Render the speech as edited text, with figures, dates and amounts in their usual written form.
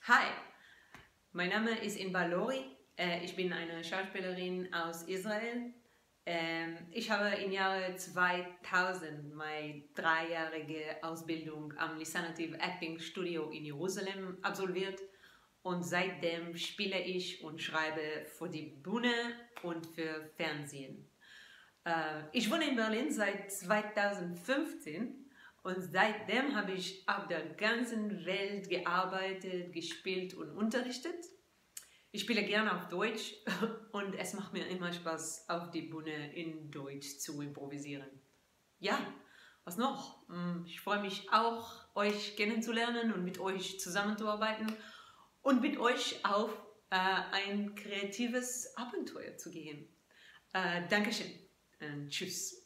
Hi, mein Name ist Inbal Lori. Ich bin eine Schauspielerin aus Israel. Ich habe im Jahre 2000 meine dreijährige Ausbildung am Lisanativ Acting Studio in Jerusalem absolviert und seitdem spiele ich und schreibe für die Bühne und für Fernsehen. Ich wohne in Berlin seit 2015 und seitdem habe ich auf der ganzen Welt gearbeitet, gespielt und unterrichtet. Ich spiele gerne auf Deutsch und es macht mir immer Spaß, auf die Bühne in Deutsch zu improvisieren. Ja, was noch? Ich freue mich auch, euch kennenzulernen und mit euch zusammenzuarbeiten und mit euch auf ein kreatives Abenteuer zu gehen. Dankeschön und tschüss.